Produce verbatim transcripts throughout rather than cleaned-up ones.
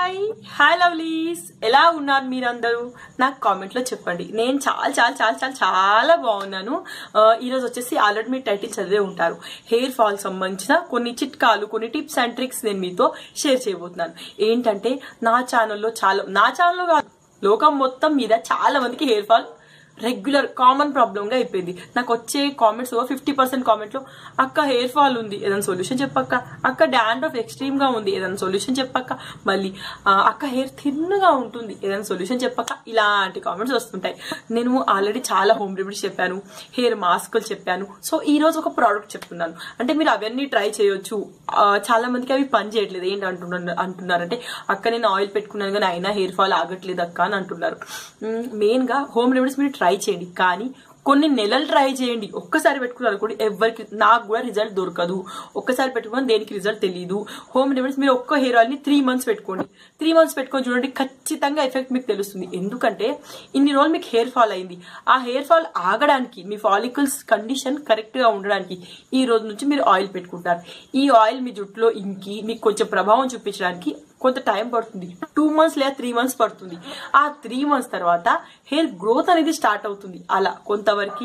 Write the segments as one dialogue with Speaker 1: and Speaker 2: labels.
Speaker 1: Hi hi lovelies, ఎలా ఉన్నారు మీరందరూ? నాకు కామెంట్ లో చెప్పండి. నేను చాలా చాలా చాలా చాలా చాలా బాగున్నాను. ఈరోజు వచ్చేసి ఆల్రెడీ మీరు టైటిల్ చదివే ఉంటారు. హెయిర్ ఫాల్ సంబంధించిన కొన్ని చిట్కాలు, కొన్ని టిప్స్ అండ్ ట్రిక్స్ నేను మీతో షేర్ చేయబోతున్నాను. ఏంటంటే నా ఛానల్లో చాలా నా ఛానల్లో కాదు, లోకం మొత్తం మీద చాలా మందికి hair fall regular common problem గా అయిపోయింది. నాకు వచ్చే కామెంట్స్ ఫిఫ్టీ పర్సెంట్ కామెంట్ లో అక్క హెయిర్ ఫాల్ ఉంది, ఏదైనా సొల్యూషన్ చెప్పక్క, అక్క డాండ్రఫ్ ఎక్స్ట్రీమ్ గా ఉంది, ఏదైనా సొల్యూషన్ చెప్పక్క, మళ్ళీ అక్క హెయిర్ థిన్ గా ఉంటుంది, ఏదైనా సొల్యూషన్ చెప్పక్క, ఇలాంటి కామెంట్స్ వస్తుంటాయి. నేను ఆల్రెడీ చాలా హోమ్ రెమెడీస్ చెప్పాను, హెయిర్ మాస్కులు చెప్పాను. సో ఈ రోజు ఒక ప్రోడక్ట్ చెప్తున్నాను. అంటే మీరు అవన్నీ ట్రై చేయొచ్చు. చాలా మందికి అవి పని చేయట్లేదు. ఏంటి అంటున్నారు అంటున్నారంటే అక్క నేను ఆయిల్ పెట్టుకున్నాను కానీ అయినా హెయిర్ ఫాల్ ఆగట్లేదు అక్క అని అంటున్నారు. మెయిన్ గా హోమ్ రెమెడీస్ మీరు ట్రై చేయండి, కానీ కొన్ని నెలలు ట్రై చేయండి. ఒక్కసారి పెట్టుకున్నారు కూడా ఎవరికి, నాకు కూడా రిజల్ట్ దొరకదు. ఒక్కసారి పెట్టుకుని దేనికి రిజల్ట్ తెలియదు. హోమ్ రెమెడీస్ మీరు ఒక్క హెయిర్ ఆయిల్ ని త్రీ మంత్స్ పెట్టుకోండి. త్రీ మంత్స్ పెట్టుకొని చూడండి, ఖచ్చితంగా ఎఫెక్ట్ మీకు తెలుస్తుంది. ఎందుకంటే ఇన్ని రోజులు మీకు హెయిర్ ఫాల్ అయింది. ఆ హెయిర్ ఫాల్ ఆగడానికి, మీ ఫాలికల్స్ కండిషన్ కరెక్ట్ గా ఉండడానికి ఈ రోజు నుంచి మీరు ఆయిల్ పెట్టుకుంటారు. ఈ ఆయిల్ మీ జుట్టులో ఇంకి మీకు కొంచెం ప్రభావం చూపించడానికి కొంత టైం పడుతుంది. టూ మంత్స్ లేదా త్రీ మంత్స్ పడుతుంది. ఆ త్రీ మంత్స్ తర్వాత హెయిర్ గ్రోత్ అనేది స్టార్ట్ అవుతుంది. అలా కొంతవరకు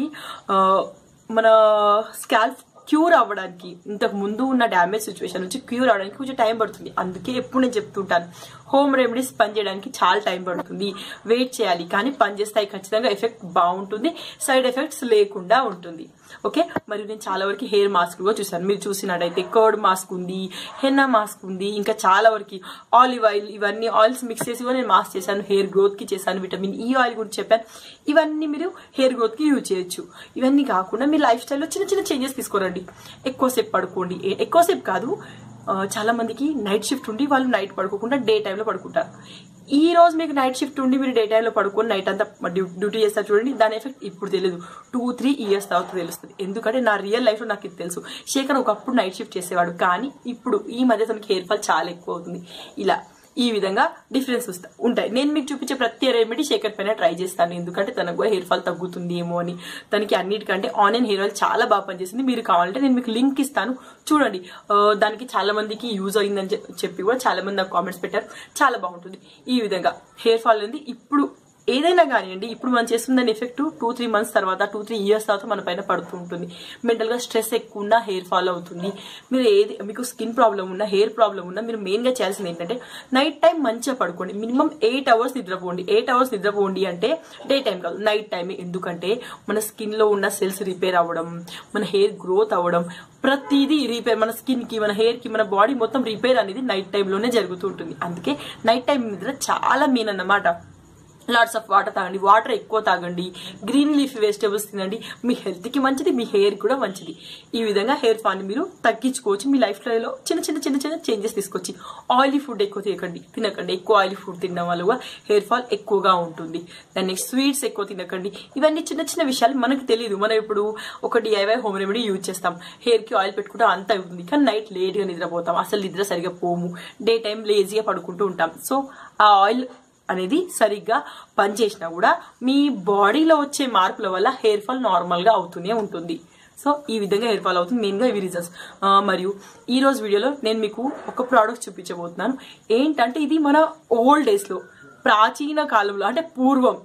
Speaker 1: మన స్కాల్ప్ క్యూర్ అవ్వడానికి, ఇంతకు ముందు ఉన్న డ్యామేజ్ సిచ్యువేషన్ నుంచి క్యూర్ అవ్వడానికి కొంచెం టైం పడుతుంది. అందుకే ఎప్పుడు నేను చెప్తుంటాను, హోమ్ రెమెడీస్ పనిచేయడానికి చాలా టైం పడుతుంది, వెయిట్ చేయాలి, కానీ పనిచేస్తాయి ఖచ్చితంగా. ఎఫెక్ట్ బాగుంటుంది, సైడ్ ఎఫెక్ట్స్ లేకుండా ఉంటుంది. ఓకే, మరి నేను చాలా వరకు హెయిర్ మాస్క్ కూడా చూసాను. మీరు చూసినట్టయితే కర్డ్ మాస్క్ ఉంది, హెన్నా మాస్క్ ఉంది, ఇంకా చాలా వరకు ఆలివ్ ఆయిల్, ఇవన్నీ ఆయిల్స్ మిక్స్ చేసి కూడా నేను మాస్క్ చేశాను. హెయిర్ గ్రోత్ కి చేశాను. విటమిన్ ఈ ఆయిల్ గురించి చెప్పాను. ఇవన్నీ మీరు హెయిర్ గ్రోత్ కి యూజ్ చేయొచ్చు. ఇవన్నీ కాకుండా మీ లైఫ్ స్టైల్లో చిన్న చిన్న చేంజెస్ తీసుకోరండి. ఎక్కువసేపు పడుకోండి. ఎక్కువసేపు కాదు, చాలా మందికి నైట్ షిఫ్ట్ ఉండి వాళ్ళు నైట్ పడుకోకుండా డే టైంలో పడుకుంటారు. ఈ రోజు మీకు నైట్ షిఫ్ట్ ఉండి మీరు డే టైంలో పడుకొని నైట్ అంతా డ్యూటీ చేస్తారు చూడండి, దాని ఎఫెక్ట్ ఇప్పుడు తెలియదు, టూ త్రీ ఇయర్స్ తర్వాత తెలుస్తుంది. ఎందుకంటే నా రియల్ లైఫ్ లో నాకు ఇది తెలుసు. శేఖర్ ఒకప్పుడు నైట్ షిఫ్ట్ చేసేవాడు, కానీ ఇప్పుడు ఈ మధ్య తనకి హెయిర్ ఫాల్ చాలా ఎక్కువ అవుతుంది. ఇలా ఈ విధంగా డిఫరెన్స్ ఉంటాయి. నేను మీకు చూపించే ప్రతి రెమెడీ శేఖర్ పైన ట్రై చేస్తాను, ఎందుకంటే తనకు కూడా హెయిర్ ఫాల్ తగ్గుతుంది ఏమో అని. తనకి అన్నిటికంటే ఆనియన్ హెయిర్ ఆయిల్ చాలా బాగా పనిచేసింది. మీరు కావాలంటే నేను మీకు లింక్ ఇస్తాను, చూడండి. దానికి చాలా మందికి యూజ్ అయిందని చెప్పి కూడా చాలా మంది నాకు కామెంట్స్ పెట్టారు. చాలా బాగుంటుంది. ఈ విధంగా హెయిర్ ఫాల్ అనేది ఇప్పుడు ఏదైనా కానివ్వండి, ఇప్పుడు మనం చేస్తున్న ఎఫెక్ట్ టూ త్రీ మంత్స్ తర్వాత, టూ త్రీ ఇయర్స్ తర్వాత మన పైన పడుతూ ఉంటుంది. మెంటల్ గా స్ట్రెస్ ఎక్కువ ఉన్నా హెయిర్ ఫాల్ అవుతుంది. మీరు ఏది, మీకు స్కిన్ ప్రాబ్లం ఉన్నా, హెయిర్ ప్రాబ్లం ఉన్నా, మీరు మెయిన్ గా చేయాల్సింది ఏంటంటే నైట్ టైం మంచిగా పడుకోండి. మినిమం ఎయిట్ అవర్స్ నిద్రపోండి. ఎయిట్ అవర్స్ నిద్రపోండి అంటే డే టైం కాదు, నైట్ టైమే. ఎందుకంటే మన స్కిన్ లో ఉన్న సెల్స్ రిపేర్ అవ్వడం, మన హెయిర్ గ్రోత్ అవ్వడం, ప్రతిదీ రిపేర్, మన స్కిన్ కి, మన హెయిర్ కి, మన బాడీ మొత్తం రిపేర్ అనేది నైట్ టైంలోనే జరుగుతూ ఉంటుంది. అందుకే నైట్ టైం నిద్ర చాలా మెయిన్ అన్నమాట. లాట్స్ ఆఫ్ వాటర్ తాగండి, వాటర్ ఎక్కువ తాగండి, గ్రీన్ లీఫ్ వెజిటేబుల్స్ తినండి. మీ హెల్త్ కి మంచిది, మీ హెయిర్ కూడా మంచిది. ఈ విధంగా హెయిర్ ఫాల్ ని మీరు తగ్గించుకోవచ్చు. మీ లైఫ్ స్టైల్లో చిన్న చిన్న చిన్న చిన్న చేంజెస్ తీసుకొచ్చి, ఆయిలీ ఫుడ్ ఎక్కువ తినకండి తినకండి ఎక్కువ ఆయిలీ ఫుడ్ తినడం వల్ల హెయిర్ ఫాల్ ఎక్కువగా ఉంటుంది. దాన్ని నెక్స్ట్ స్వీట్స్ ఎక్కువ తినకండి. ఇవన్నీ చిన్న చిన్న విషయాలు మనకు తెలియదు. మనం ఇప్పుడు ఒక డిఐవై హోమ్ రెమెడీ యూజ్ చేస్తాం, హెయిర్ కి ఆయిల్ పెట్టుకుంటే అంత అవుతుంది, కానీ నైట్ లేట్ గా నిద్రపోతాం, అసలు నిద్ర సరిగా పోము, డే టైం లేజీగా పడుకుంటూ ఉంటాం. సో ఆ ఆయిల్ అనేది సరిగ్గా పనిచేసినా కూడా మీ బాడీలో వచ్చే మార్పుల వల్ల హెయిర్ ఫాల్ నార్మల్ గా అవుతూనే ఉంటుంది. సో ఈ విధంగా హెయిర్ ఫాల్ అవుతుంది. మెయిన్ గా ఇవి రీజన్స్. మరియు ఈ రోజు వీడియోలో నేను మీకు ఒక ప్రోడక్ట్ చూపించబోతున్నాను. ఏంటంటే ఇది మన ఓల్డ్ డేస్ లో, ప్రాచీన కాలంలో, అంటే పూర్వం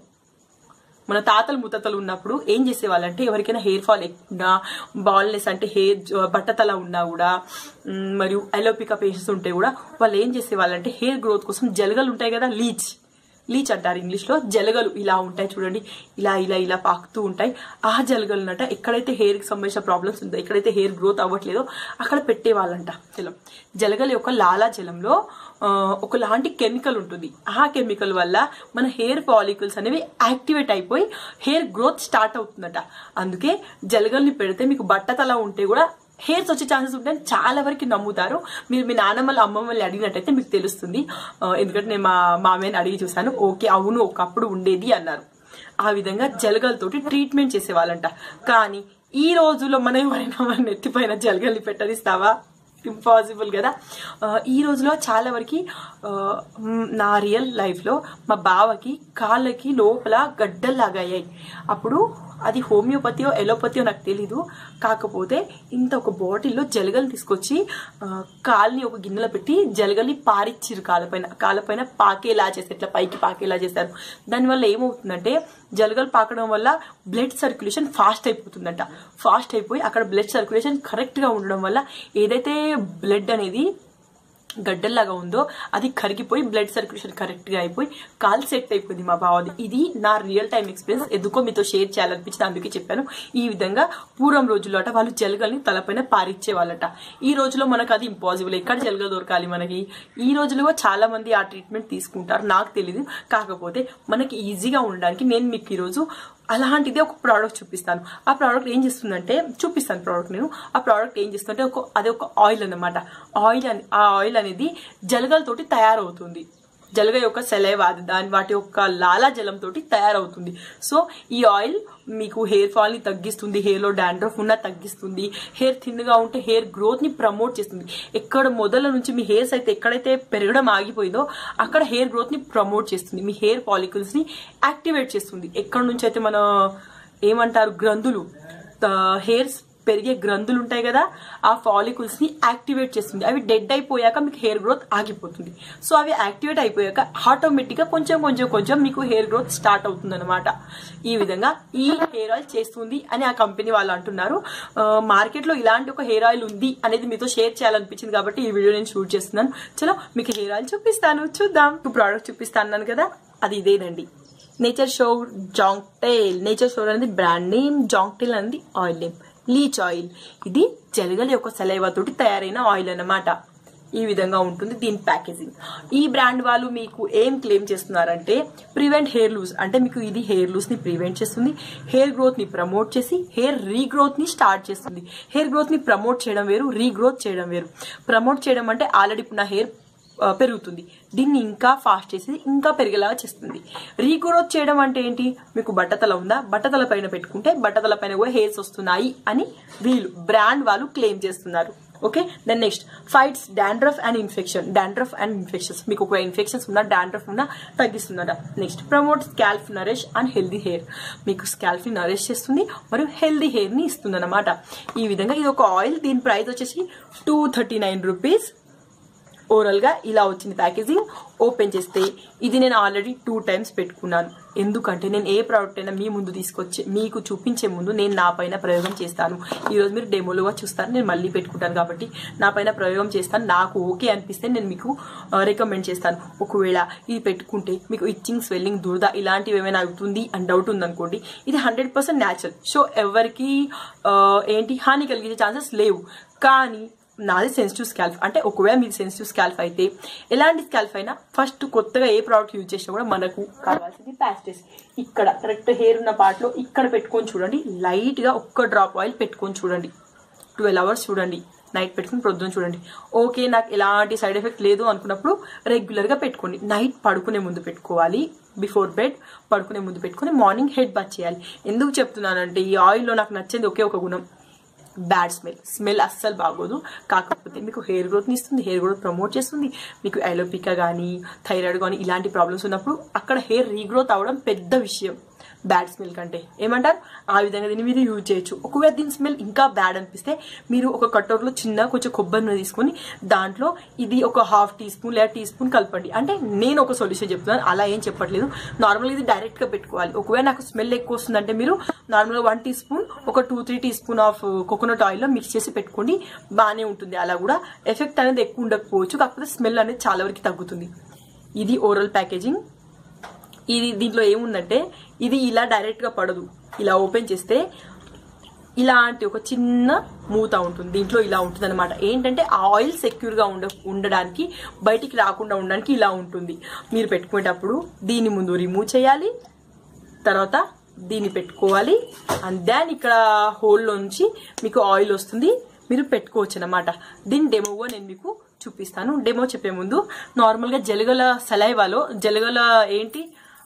Speaker 1: మన తాతలు ముత్తతలు ఉన్నప్పుడు ఏం చేసేవాళ్ళంటే, ఎవరికైనా హెయిర్ ఫాల్ ఎక్కువ, బాల్నెస్ అంటే హెయిర్ బట్టతల ఉన్నా కూడా, మరియు అలోపికా పేషెంట్స్ ఉంటే కూడా వాళ్ళు ఏం చేసేవాళ్ళంటే హెయిర్ గ్రోత్ కోసం జలగలు ఉంటాయి కదా, లీచ్ లీచ్ అంటారు ఇంగ్లీష్ లో. జలగలు ఇలా ఉంటాయి చూడండి, ఇలా ఇలా ఇలా పాకుతూ ఉంటాయి. ఆ జలగలు నట ఎక్కడైతే హెయిర్ కి సంబంధించిన ప్రాబ్లమ్స్ ఉందో, ఎక్కడైతే హెయిర్ గ్రోత్ అవ్వట్లేదో అక్కడ పెట్టేవాళ్ళంట జలం. జలగల యొక్క లాలా జలంలో ఒకలాంటి కెమికల్ ఉంటుంది. ఆ కెమికల్ వల్ల మన హెయిర్ ఫాలికల్స్ అనేవి యాక్టివేట్ అయిపోయి హెయిర్ గ్రోత్ స్టార్ట్ అవుతుందట. అందుకే జలగల్ని పెడితే మీకు బట్టతల ఉంటే కూడా హెయిర్స్ వచ్చే ఛాన్సెస్ ఉంటాయని చాలా వరకు నమ్ముతారు. మీరు మీ నాన్నమ్మలు అమ్మమ్మల్ని అడిగినట్టయితే మీకు తెలుస్తుంది. ఎందుకంటే నేను మా మామయ్యని అడిగి చూసాను. ఓకే, అవును ఒకప్పుడు ఉండేది అన్నారు. ఆ విధంగా జలగలతోటి ట్రీట్మెంట్ చేసేవాళ్ళంట. కానీ ఈ రోజుల్లో మనం ఎవరైనా మన నెత్తిపైన జలగల్ని పెట్టనిస్తావా? ఇంపాసిబుల్ కదా. ఈ రోజులో చాలా వరకు నా రియల్ లైఫ్ లో మా బావకి కాళ్ళకి లోపల గడ్డల్లాగా అయ్యాయి. అప్పుడు అది హోమియోపతియో ఎలోపతియో నాకు తెలీదు. కాకపోతే ఇంత ఒక బాటిల్లో జలగలు తీసుకొచ్చి కాల్ని ఒక గిన్నెలో పెట్టి జలగల్ని పారిచ్చిరు కాళ్ళపైన కాళ్ళపైన పాకేలా చేస్తారు, ఇట్లా పైకి పాకేలా చేస్తారు. దానివల్ల ఏమవుతుందంటే జలగలు పాకడం వల్ల బ్లడ్ సర్క్యులేషన్ ఫాస్ట్ అయిపోతుందంట. ఫాస్ట్ అయిపోయి అక్కడ బ్లడ్ సర్క్యులేషన్ కరెక్ట్ గా ఉండడం వల్ల ఏదైతే బ్లడ్ అనేది గడ్డల్లాగా ఉందో అది కరిగిపోయి బ్లడ్ సర్క్యులేషన్ కరెక్ట్ గా అయిపోయి కాల్ సెట్ అయిపోయింది మా బావది. ఇది నా రియల్ టైం ఎక్స్పీరియన్స్, ఎందుకో మీతో షేర్ చేయాలనిపించింది, అందుకే చెప్పాను. ఈ విధంగా పూర్వం రోజుల్లో అట వాళ్ళు జలగల్ని తలపైన పారిచ్చే వాళ్ళట. ఈ రోజులో మనకు అది ఇంపాసిబుల్, ఎక్కడ జలగలు దొరకాలి మనకి. ఈ రోజులో చాలా మంది ఆ ట్రీట్మెంట్ తీసుకుంటారు, నాకు తెలీదు. కాకపోతే మనకి ఈజీగా ఉండడానికి నేను మీకు ఈరోజు అలాంటిదే ఒక ప్రోడక్ట్ చూపిస్తాను. ఆ ప్రోడక్ట్ ఏం చేస్తుందంటే చూపిస్తాను ప్రోడక్ట్ నేను ఆ ప్రోడక్ట్ ఏం చేస్తుందంటే ఒక అదే ఒక ఆయిల్ అన్నమాట. ఆయిల్ అని ఆ ఆయిల్ అనేది జలగలతోటి తయారవుతుంది. జలగ యొక్క సెలైవా దాని వాటి యొక్క లాలాజలం తోటి తయారవుతుంది. సో ఈ ఆయిల్ మీకు హెయిర్ ఫాల్ ని తగ్గిస్తుంది, హెయిర్ లో డాండ్రఫ్ ఉన్నా తగ్గిస్తుంది, హెయిర్ థిన్ గా ఉంటే హెయిర్ గ్రోత్ ని ప్రమోట్ చేస్తుంది. ఎక్కడ మొదల నుంచి మీ హెయిర్స్ అయితే ఎక్కడైతే పెరగడం ఆగిపోయిందో అక్కడ హెయిర్ గ్రోత్ ని ప్రమోట్ చేస్తుంది, మీ హెయిర్ ఫాలికల్స్ ని యాక్టివేట్ చేస్తుంది. ఎక్కడ నుంచి అయితే మన ఏమంటారు గ్రంథులు హెయిర్స్ పెరిగే గ్రంథులు ఉంటాయి కదా, ఆ ఫాలికల్స్ ని యాక్టివేట్ చేస్తుంది. అవి డెడ్ అయిపోయాక మీకు హెయిర్ గ్రోత్ ఆగిపోతుంది. సో అవి యాక్టివేట్ అయిపోయాక ఆటోమేటిక్ గా కొంచెం కొంచెం కొంచెం మీకు హెయిర్ గ్రోత్ స్టార్ట్ అవుతుంది అనమాట. ఈ విధంగా ఈ హెయిర్ ఆయిల్ చేస్తుంది అని ఆ కంపెనీ వాళ్ళు అంటున్నారు. మార్కెట్ లో ఇలాంటి ఒక హెయిర్ ఆయిల్ ఉంది అనేది మీతో షేర్ చేయాలనిపించింది కాబట్టి ఈ వీడియో నేను షూట్ చేస్తున్నాను. చలో మీకు హెయిర్ ఆయిల్ చూపిస్తాను, చూద్దాం. ప్రోడక్ట్ చూపిస్తాను కదా, అది ఇదేనండి. నేచర్ షోర్ జాంగ్టైల్. నేచర్ షోర్ అనేది బ్రాండ్ నేమ్, జాంగ్టైల్ అనేది ఆయిల్ నేమ్. లీచ్ ఆయిల్ ఇది జలగల యొక్క సెలైవా తోటి తయారైన ఆయిల్ అన్నమాట. ఈ విధంగా ఉంటుంది దీని ప్యాకేజింగ్. ఈ బ్రాండ్ వాళ్ళు మీకు ఏం క్లెయిమ్ చేస్తున్నారంటే ప్రివెంట్ హెయిర్ లూజ్, అంటే మీకు ఇది హెయిర్ లూజ్ ని ప్రివెంట్ చేస్తుంది, హెయిర్ గ్రోత్ ని ప్రమోట్ చేసి హెయిర్ రీగ్రోత్ ని స్టార్ట్ చేస్తుంది. హెయిర్ గ్రోత్ ని ప్రమోట్ చేయడం వేరు, రీగ్రోత్ చేయడం వేరు. ప్రమోట్ చేయడం అంటే ఆల్రెడీ ఉన్న హెయిర్ పెరుగుతుంది, దీన్ని ఇంకా ఫాస్ట్ చేసి ఇంకా పెరిగేలాగా చేస్తుంది. రీగ్రోత్ చేయడం అంటే ఏంటి, మీకు బట్టతల ఉందా, బట్టతల పైన పెట్టుకుంటే బట్టతల పైన కూడా హెయిర్స్ వస్తున్నాయి అని వీళ్ళు బ్రాండ్ వాళ్ళు క్లెయిమ్ చేస్తున్నారు. Okay, then next fights dandruff and infection. Dandruff and infections, మీకు ఒక ఇన్ఫెక్షన్స్ ఉన్నా డాండ్రఫ్ ఉన్నా తగ్గిస్తుందట. Next promote scalp nourish and healthy hair, మీకు స్కాల్ప్ ని నరిష్ చేస్తుంది మరియు హెల్దీ హెయిర్ ని ఇస్తుంది అనమాట. ఈ విధంగా ఇది ఒక ఆయిల్, దీని ప్రైస్ వచ్చేసి two thirty nine rupees. Overall గా ఇలా వచ్చింది ప్యాకేజింగ్. ఓపెన్ చేస్తే ఇది నేను ఆల్రెడీ టూ టైమ్స్ పెట్టుకున్నాను, ఎందుకంటే నేను ఏ ప్రోడక్ట్ అయినా మీ ముందు తీసుకొచ్చి మీకు చూపించే ముందు నేను నా పైన ప్రయోగం చేస్తాను. ఈ రోజు మీరు డెమోలుగా చూస్తారు, నేను మళ్ళీ పెట్టుకుంటాను కాబట్టి నా పైన ప్రయోగం చేస్తాను. నాకు ఓకే అనిపిస్తే నేను మీకు రికమెండ్ చేస్తాను. ఒకవేళ ఇది పెట్టుకుంటే మీకు ఇచ్చింగ్, స్వెల్లింగ్, దురద ఇలాంటివి ఏమైనా అవుతుంది అని డౌట్ ఉందనుకోండి, ఇది హండ్రెడ్ పర్సెంట్ న్యాచురల్. సో ఎవరికి ఏంటి హాని కలిగించే ఛాన్సెస్ లేవు. కానీ నాది సెన్సిటివ్ స్కాల్ప్, అంటే ఒకవేళ మీది సెన్సిటివ్ స్కాల్ప్ అయితే ఎలాంటి స్కాల్ప్ అయినా ఫస్ట్ కొత్తగా ఏ ప్రోడక్ట్ యూజ్ చేసినా కూడా మనకు కావాల్సింది ప్యాస్టేజ్. ఇక్కడ కరెక్ట్ హెయిర్ ఉన్న పార్ట్ లో ఇక్కడ పెట్టుకొని చూడండి, లైట్ గా ఒక్క డ్రాప్ ఆయిల్ పెట్టుకొని చూడండి, ట్వెల్వ్ అవర్స్ చూడండి, నైట్ పెట్టుకుని ప్రొద్దున చూడండి. ఓకే నాకు ఎలాంటి సైడ్ ఎఫెక్ట్ లేదు అనుకున్నప్పుడు రెగ్యులర్ గా పెట్టుకోండి. నైట్ పడుకునే ముందు పెట్టుకోవాలి, బిఫోర్ బెడ్ పడుకునే ముందు పెట్టుకుని మార్నింగ్ హెడ్ బాత్ చేయాలి. ఎందుకు చెప్తున్నానంటే ఈ ఆయిల్లో నాకు నచ్చేది ఒకే ఒక గుణం, బ్యాడ్ స్మెల్. స్మెల్ అస్సలు బాగోదు, కాకపోతే మీకు హెయిర్ గ్రోత్ని ఇస్తుంది, హెయిర్ గ్రోత్ ప్రమోట్ చేస్తుంది. మీకు ఎలోపికా కానీ థైరాయిడ్ కానీ ఇలాంటి ప్రాబ్లమ్స్ ఉన్నప్పుడు అక్కడ హెయిర్ రీగ్రోత్ అవ్వడం పెద్ద విషయం బ్యాడ్ స్మెల్ కంటే. ఏమంటారు, ఆ విధంగా దీన్ని మీరు యూజ్ చేయొచ్చు. ఒకవేళ దీని స్మెల్ ఇంకా బ్యాడ్ అనిపిస్తే మీరు ఒక కటోర్లో చిన్న కొంచెం కొబ్బరి నూనె తీసుకొని దాంట్లో ఇది ఒక హాఫ్ టీ స్పూన్ లేదా టీ స్పూన్ కలపండి. అంటే నేను ఒక సొల్యూషన్ చెప్తున్నాను, అలా ఏం చెప్పట్లేదు. నార్మల్గా ఇది డైరెక్ట్ గా పెట్టుకోవాలి. ఒకవేళ నాకు స్మెల్ ఎక్కువ వస్తుందంటే మీరు నార్మల్గా వన్ టీ స్పూన్ ఒక two three teaspoon of coconut oil లో మిక్స్ చేసి పెట్టుకోండి, బాగానే ఉంటుంది. అలా కూడా ఎఫెక్ట్ అనేది ఎక్కువ ఉండకపోవచ్చు, కాకపోతే స్మెల్ అనేది చాలా వరకు తగ్గుతుంది. ఇది ఓరల్ ప్యాకేజింగ్. ఇది దీంట్లో ఏముందంటే ఇది ఇలా డైరెక్ట్ గా పడదు, ఇలా ఓపెన్ చేస్తే ఇలాంటి ఒక చిన్న మూత ఉంటుంది, దీంట్లో ఇలా ఉంటుంది అనమాట. ఏంటంటే ఆయిల్ సెక్యూర్ గా ఉండ ఉండడానికి బయటికి రాకుండా ఉండడానికి ఇలా ఉంటుంది. మీరు పెట్టుకునేటప్పుడు దీని ముందు రిమూవ్ చేయాలి, తర్వాత దీన్ని పెట్టుకోవాలి, అండ్ దాని ఇక్కడ హోల్లో నుంచి మీకు ఆయిల్ వస్తుంది, మీరు పెట్టుకోవచ్చు అనమాట. దీని డెమోగా నేను మీకు చూపిస్తాను. డెమో చెప్పే ముందు నార్మల్ గా జలగల సలైవాలో జలగల ఏంటి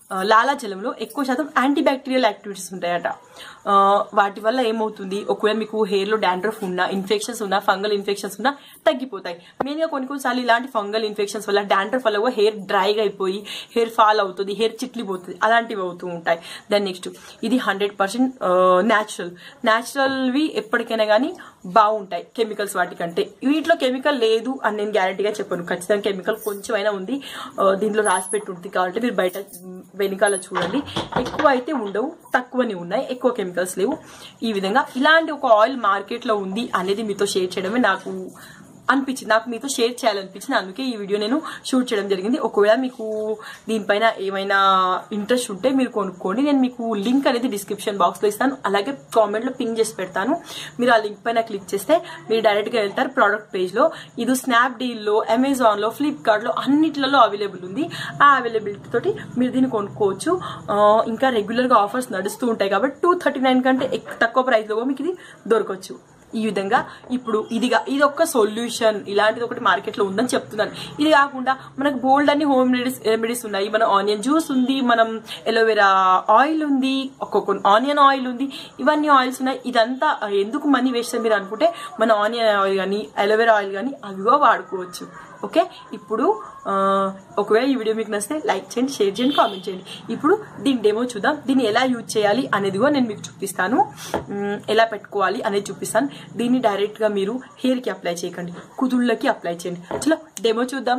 Speaker 1: లాలాజలంలో ఎక్కువ శాతం యాంటీ బ్యాక్టీరియల్ యాక్టివిటీస్ ఉంటాయట. వాటి వల్ల ఏమవుతుంది, ఒకవేళ మీకు హెయిర్ లో డాండ్రఫ్ ఉన్నా, ఇన్ఫెక్షన్స్ ఉన్నా, ఫంగల్ ఇన్ఫెక్షన్స్ ఉన్నా తగ్గిపోతాయి. మెయిన్ గా కొన్ని కొన్నిసార్లు ఇలాంటి ఫంగల్ ఇన్ఫెక్షన్స్ వల్ల, డాండ్రఫ్ వల్ల హెయిర్ డ్రైగా అయిపోయి హెయిర్ ఫాల్ అవుతుంది, హెయిర్ చిట్లిపోతుంది, అలాంటివి అవుతూ ఉంటాయి. దాని నెక్స్ట్ ఇది హండ్రెడ్ పర్సెంట్ న్యాచురల్ న్యాచురల్వి ఎప్పటికైనా కానీ బాగుంటాయి కెమికల్స్ వాటికంటే. వీటిలో కెమికల్ లేదు అని నేను గ్యారెంటీగా చెప్పాను, ఖచ్చితంగా కెమికల్ కొంచెం అయినా ఉంది, దీంట్లో రాసి పెట్టి ఉంటుంది. కాబట్టి మీరు బయట వెనకాల చూడండి, ఎక్కువ అయితే ఉండవు, తక్కువనే ఉన్నాయి, ఎక్కువ కెమికల్స్ లేవు. ఈ విధంగా ఇలాంటి ఒక ఆయిల్ మార్కెట్ లో ఉంది అనేది మీతో షేర్ చేయడమే నాకు అనిపించింది, నాకు మీతో షేర్ చేయాలనిపించింది. అందుకే ఈ వీడియో నేను షూట్ చేయడం జరిగింది. ఒకవేళ మీకు దీనిపైన ఏమైనా ఇంట్రెస్ట్ ఉంటే మీరు కొనుక్కోండి. నేను మీకు లింక్ అనేది డిస్క్రిప్షన్ బాక్స్ లో ఇస్తాను, అలాగే కామెంట్ లో పింగ్ చేసి పెడతాను. మీరు ఆ లింక్ పైన క్లిక్ చేస్తే మీరు డైరెక్ట్ గా వెళ్తారు ప్రోడక్ట్ పేజ్ లో. ఇది స్నాప్డీల్ లో, అమెజాన్ లో, ఫ్లిప్కార్ట్ లో అన్నిట్లలో అవైలబుల్ ఉంది. ఆ అవైలబిలిటీ తోటి మీరు దీన్ని కొనుక్కోవచ్చు. ఇంకా రెగ్యులర్ గా ఆఫర్స్ నడుస్తూ ఉంటాయి కాబట్టి టూ థర్టీ నైన్ కంటే తక్కువ ప్రైస్ లో మీకు ఇది దొరకవచ్చు. ఈ విధంగా ఇప్పుడు ఇదిగా ఇది ఒక సొల్యూషన్, ఇలాంటిది ఒకటి మార్కెట్ లో ఉందని చెప్తున్నాను. ఇది కాకుండా మనకు బోల్డ్ అన్ని హోమ్ రెమెడీస్ రెమెడీస్ ఉన్నాయి. మన ఆనియన్ జ్యూస్ ఉంది, మనం ఎలోవెరా ఆయిల్ ఉంది, ఒక్కొక్క ఆనియన్ ఆయిల్ ఉంది, ఇవన్నీ ఆయిల్స్ ఉన్నాయి. ఇదంతా ఎందుకు మనీ వేస్ట్ అని మీరు అనుకుంటే మన ఆనియన్ ఆయిల్ కానీ, ఎలోవెరా ఆయిల్ కానీ అవిగా వాడుకోవచ్చు. ఓకే, ఇప్పుడు ఒకవేళ ఈ వీడియో మీకు నచ్చితే లైక్ చేయండి, షేర్ చేయండి, కామెంట్ చేయండి. ఇప్పుడు దీని డెమో చూద్దాం. దీన్ని ఎలా యూజ్ చేయాలి అనేది కూడా నేను మీకు చూపిస్తాను, ఎలా పెట్టుకోవాలి అనేది చూపిస్తాను. దీన్ని డైరెక్ట్ గా మీరు హెయిర్ కి అప్లై చేయకండి, కుదుళ్ళకి అప్లై చేయండి. చలో డెమో చూద్దాం.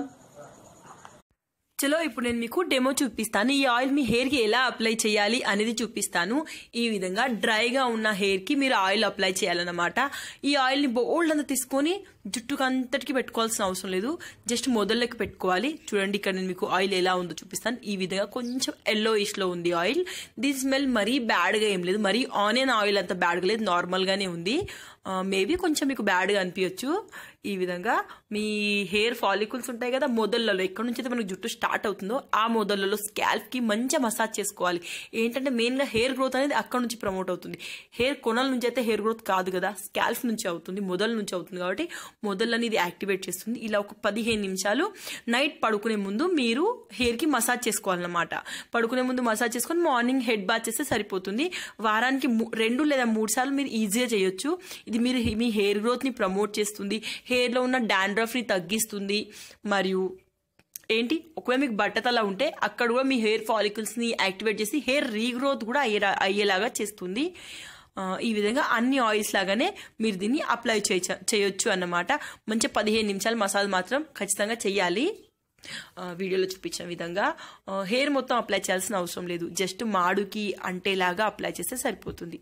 Speaker 1: చలో ఇప్పుడు నేను మీకు డెమో చూపిస్తాను. ఈ ఆయిల్ మీ హెయిర్ కి ఎలా అప్లై చేయాలి అనేది చూపిస్తాను. ఈ విధంగా డ్రైగా ఉన్న హెయిర్ కి మీరు ఆయిల్ అప్లై చేయాలన్నమాట. ఈ ఆయిల్ ని బోల్డ్ అంతా తీసుకొని జుట్టుకు అంతటికి పెట్టుకోవాల్సిన అవసరం లేదు, జస్ట్ మొదల్లోకి పెట్టుకోవాలి. చూడండి ఇక్కడ నేను మీకు ఆయిల్ ఎలా ఉందో చూపిస్తాను. ఈ విధంగా కొంచెం ఎల్లో ఇష్ లో ఉంది ఆయిల్. దీని స్మెల్ మరీ బ్యాడ్ గా ఏం లేదు, మరీ ఆనియన్ ఆయిల్ అంత బ్యాడ్ గా లేదు, నార్మల్ గానే ఉంది. మేబీ కొంచెం మీకు బ్యాడ్ గా అనిపించచ్చు. ఈ విధంగా మీ హెయిర్ ఫాలికల్స్ ఉంటాయి కదా, మొదళ్లలో ఎక్కడి నుంచి అయితే మనకు జుట్టు స్టార్ట్ అవుతుందో ఆ మొదళ్లలో స్కాల్ప్ కి మంచిగా మసాజ్ చేసుకోవాలి. ఏంటంటే మెయిన్ గా హెయిర్ గ్రోత్ అనేది అక్కడ నుంచి ప్రమోట్ అవుతుంది. హెయిర్ కొనల నుంచి అయితే హెయిర్ గ్రోత్ కాదు కదా, స్కాల్ప్ నుంచి అవుతుంది, మొదల నుంచి అవుతుంది. కాబట్టి మొదలని ఇది యాక్టివేట్ చేస్తుంది. ఇలా ఒక పదిహేను నిమిషాలు నైట్ పడుకునే ముందు మీరు హెయిర్ కి మసాజ్ చేసుకోవాలన్నమాట. పడుకునే ముందు మసాజ్ చేసుకొని మార్నింగ్ హెడ్ బాత్ చేస్తే సరిపోతుంది. వారానికి రెండు లేదా మూడు సార్లు మీరు ఈజీగా చేయొచ్చు. ఇది మీరు మీ హెయిర్ గ్రోత్ ని ప్రమోట్ చేస్తుంది, హెయిర్ లో ఉన్న డాండ్రఫ్ ని తగ్గిస్తుంది. మరియు ఏంటి, ఒకవేళ మీకు బట్టతల ఉంటే అక్కడ కూడా మీ హెయిర్ ఫాలికల్స్ ని యాక్టివేట్ చేసి హెయిర్ రీగ్రోత్ కూడా అయ్యే అయ్యేలాగా చేస్తుంది. ఈ విధంగా అన్ని ఆయిల్స్ లాగానే మీరు దీన్ని అప్లై చేయొచ్చు అన్నమాట. మంచి పదిహేను నిమిషాలు మసాజ్ మాత్రం ఖచ్చితంగా చెయ్యాలి. వీడియోలో చూపించిన విధంగా హెయిర్ మొత్తం అప్లై చేయాల్సిన అవసరం లేదు, జస్ట్ మాడుకి అంటేలాగా అప్లై చేస్తే సరిపోతుంది.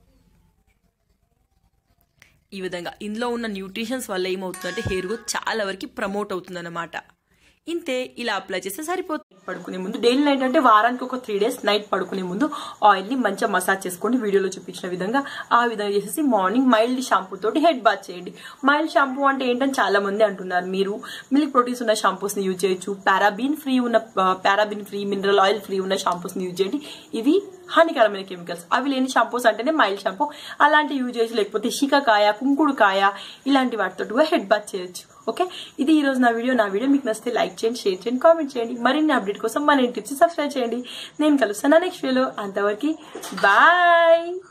Speaker 1: ఈ విధంగా ఇందులో ఉన్న న్యూట్రిషన్స్ వల్ల ఏమవుతుందంటే హెయిర్ గ్రోత్ చాలా వరకు ప్రమోట్ అవుతుంది అన్నమాట. ఇంతే, ఇలా అప్లై చేస్తే సరిపోతుంది. పడుకునే ముందు డైలీ నైట్ అంటే వారానికి ఒక త్రీ డేస్ నైట్ పడుకునే ముందు ఆయిల్ ని మంచిగా మసాజ్ చేసుకోండి. వీడియోలో చూపించిన విధంగా ఆ విధంగా చేసేసి మార్నింగ్ మైల్డ్ షాంపూ తోటి హెడ్ బాత్ చేయండి. మైల్డ్ షాంపూ అంటే ఏంటని చాలా మంది అంటున్నారు. మీరు మిల్క్ ప్రోటీన్స్ ఉన్న షాంపూస్ ని యూజ్ చేయొచ్చు, పారాబిన్ ఫ్రీ ఉన్న paraben free mineral oil free ఉన్న షాంపూస్ ని యూజ్ చేయండి. ఇవి హానికరమైన కెమికల్స్, అవి లేని షాంపూస్ అంటేనే మైల్డ్ షాంపూ. అలాంటి యూజ్ చేయొచ్చు, లేకపోతే శికాకాయ, కుంకుడుకాయ ఇలాంటి వాటితో కూడా హెడ్ బాత్ చేయొచ్చు. ఓకే, ఇది ఈ రోజు నా వీడియో. నా వీడియో మీకు నచ్చితే లైక్ చేయండి, షేర్ చేయండి, కామెంట్ చేయండి. మరిన్ని అప్డేట్ కోసం మన టిప్స్ సబ్స్క్రైబ్ చేయండి. నేను కలుస్తాను నెక్స్ట్ వీడియోలో. అంతవరకు బాయ్.